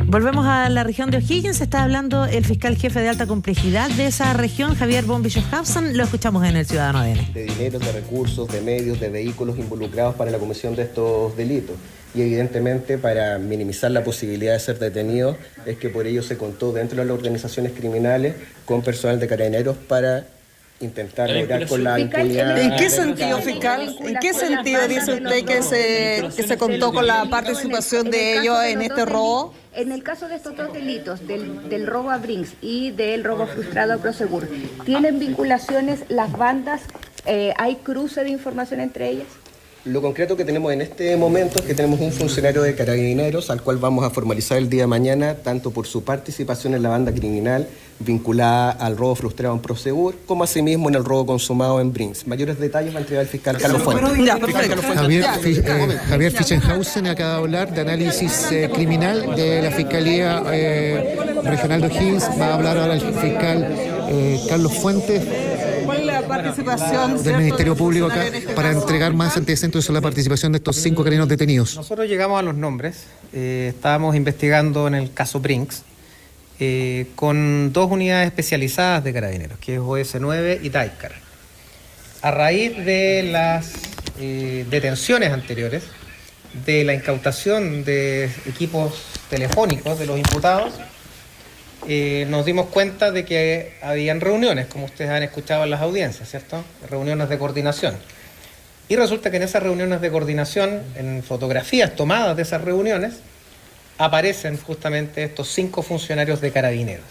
Volvemos a la región de O'Higgins. Está hablando el fiscal jefe de alta complejidad de esa región, Javier von Bischofhausen. Lo escuchamos en el Ciudadano ADN. De dinero, de recursos, de medios, de vehículos involucrados para la comisión de estos delitos. Y evidentemente, para minimizar la posibilidad de ser detenidos, es que por ello se contó dentro de las organizaciones criminales con personal de Carabineros para intentar lograr con la impunidad. ¿En qué sentido, fiscal? ¿En qué sentido dice usted que se contó con la participación de ellos en este robo? En el caso de estos dos delitos, del robo a Brinks y del robo frustrado a Prosegur, ¿tienen vinculaciones las bandas? ¿Hay cruce de información entre ellas? Lo concreto que tenemos en este momento es que tenemos un funcionario de Carabineros al cual vamos a formalizar el día de mañana, tanto por su participación en la banda criminal vinculada al robo frustrado en Prosegur, como asimismo en el robo consumado en Brinks. Mayores detalles va a entregar el fiscal Carlos Fuentes. Javier Fischenhausen acaba de hablar de análisis criminal de la Fiscalía Regional de O'Higgins. Va a hablar ahora el fiscal Carlos Fuentes participación del Ministerio Público acá para entregar más antecedentes sobre la participación de estos 5 carabineros detenidos. Nosotros llegamos a los nombres, estábamos investigando en el caso Brinks con 2 unidades especializadas de carabineros, que es OS9 y Daicar. A raíz de las detenciones anteriores, de la incautación de equipos telefónicos de los imputados, nos dimos cuenta de que habían reuniones, como ustedes han escuchado en las audiencias, ¿cierto? Reuniones de coordinación. Y resulta que en esas reuniones de coordinación, en fotografías tomadas de esas reuniones, aparecen justamente estos 5 funcionarios de Carabineros.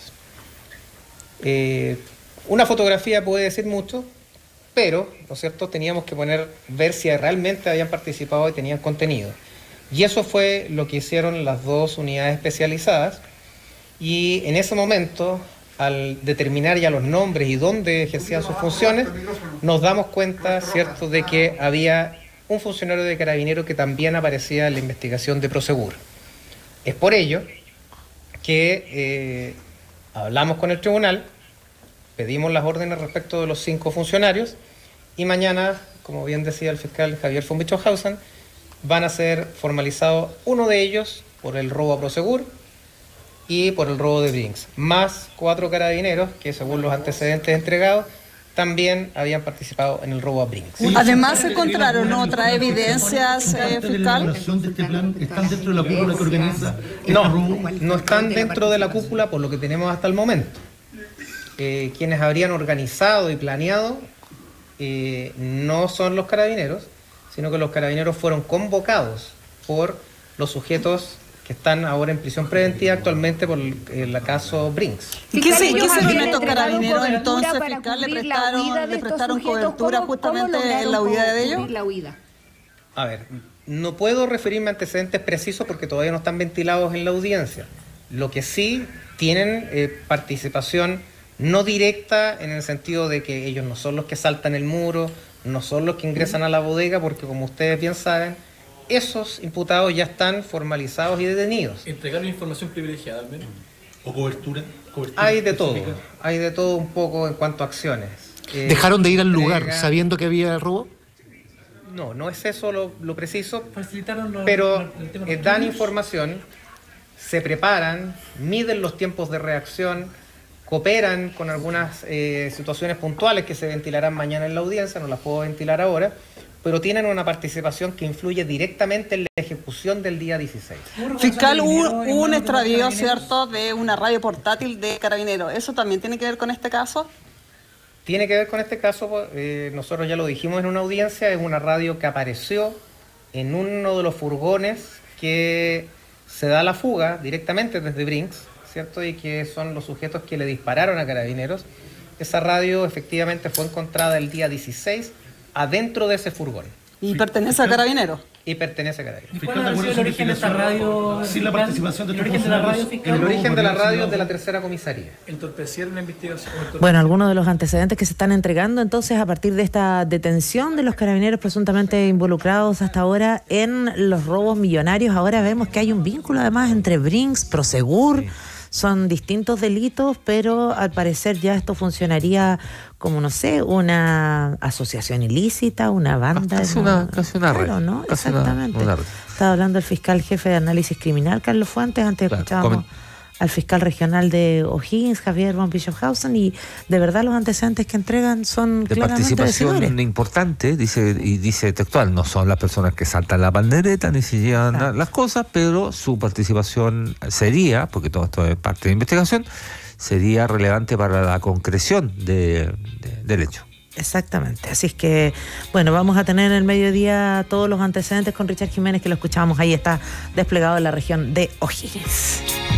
Una fotografía puede decir mucho, pero, ¿no es cierto?, teníamos que ver si realmente habían participado y tenían contenido. Y eso fue lo que hicieron las 2 unidades especializadas. Y en ese momento, al determinar ya los nombres y dónde ejercían sus funciones, nos damos cuenta, ¿cierto?, de que había un funcionario de Carabinero que también aparecía en la investigación de Prosegur. Es por ello que hablamos con el tribunal, pedimos las órdenes respecto de los 5 funcionarios y mañana, como bien decía el fiscal Javier von Bischofhausen, van a ser formalizados uno de ellos por el robo a Prosegur y por el robo de Brinks, más 4 carabineros que, según los antecedentes entregados, también habían participado en el robo a Brinks. Además, ¿se encontraron otras evidencias, fiscal? ¿De este plan están dentro de la cúpula que organiza este robo? No están dentro de la cúpula por lo que tenemos hasta el momento. Quienes habrían organizado y planeado no son los carabineros, sino que los carabineros fueron convocados por los sujetos que están ahora en prisión preventiva actualmente por el caso Brinks. ¿Qué se estos carabineros entonces, fiscal, le prestaron cobertura justamente en la huida de ellos? A ver, no puedo referirme a antecedentes precisos porque todavía no están ventilados en la audiencia. Lo que sí tienen participación no directa en el sentido de que ellos no son los que saltan el muro, no son los que ingresan a la bodega, porque como ustedes bien saben, esos imputados ya están formalizados y detenidos. ¿Entregaron información privilegiada al menos? ¿O cobertura? Hay de todo un poco en cuanto a acciones. ¿Dejaron de ir al lugar sabiendo que había robo? No es eso lo preciso, pero dan información, se preparan, miden los tiempos de reacción, cooperan con algunas situaciones puntuales que se ventilarán mañana en la audiencia, no las puedo ventilar ahora, pero tienen una participación que influye directamente en la ejecución del día 16. Fiscal, hubo un extravío, ¿cierto?, de una radio portátil de Carabineros. ¿Eso también tiene que ver con este caso? Tiene que ver con este caso, nosotros ya lo dijimos en una audiencia, es una radio que apareció en uno de los furgones que se da la fuga directamente desde Brinks, ¿cierto?, y que son los sujetos que le dispararon a Carabineros. Esa radio efectivamente fue encontrada el día 16 adentro de ese furgón. ¿Y pertenece a Carabineros? Y pertenece a Carabineros. ¿Y cuál ha sido el origen de esta radio? Sin la participación de ¿El origen de la radio, fiscal? El origen de la radio es de la tercera comisaría. ¿Entorpecieron la investigación? Bueno, algunos de los antecedentes que se están entregando entonces a partir de esta detención de los carabineros presuntamente involucrados hasta ahora en los robos millonarios. Ahora vemos que hay un vínculo además entre Brinks, Prosegur. Sí. Son distintos delitos, pero al parecer ya esto funcionaría como, no sé, una asociación ilícita, una banda. Casi una red. ¿no? Casi exactamente. una red. estaba hablando el fiscal jefe de análisis criminal, Carlos Fuentes. Antes escuchábamos al fiscal regional de O'Higgins, Javier von Bischofhausen, y de verdad los antecedentes que entregan son de claramente participación importante, dice textual, no son las personas que saltan la pandereta ni se llevan las cosas, pero su participación sería, porque todo esto es parte de investigación, sería relevante para la concreción del hecho. Exactamente, así es que, bueno, vamos a tener en el mediodía todos los antecedentes con Richard Jiménez, que lo escuchábamos, ahí está desplegado en la región de O'Higgins.